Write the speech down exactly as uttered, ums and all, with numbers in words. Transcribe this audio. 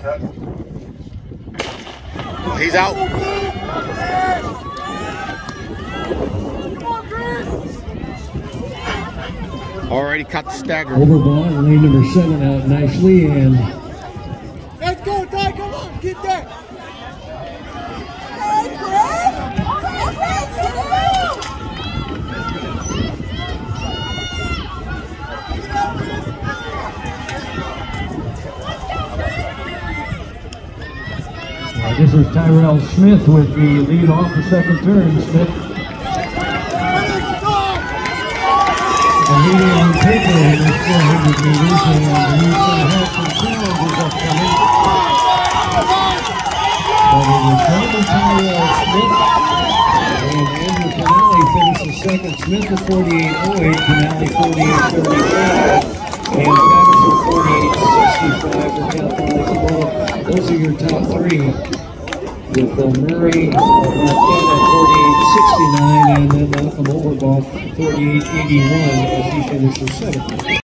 He's out. Already caught the stagger. Over ball, lane number seven out nicely, and let's go, Ty, come on, get there. uh, this is Tyrell Smith with the lead off the second turn. Smith the leading on paper in this four hundred meters, and he's going to have some challenges upcoming. But it is Brandon Tyrell Smith, and Andrew Canale finishes second. Smith at forty-eight oh eight, Canale forty-eight thirty-five, and Patterson forty-eight sixty-five for Catholic. Those are your top three, with uh, Murray uh, Marquette at forty-eight sixty-nine, and then Malcolm Overball forty-eight eighty-one as he finishes seventh.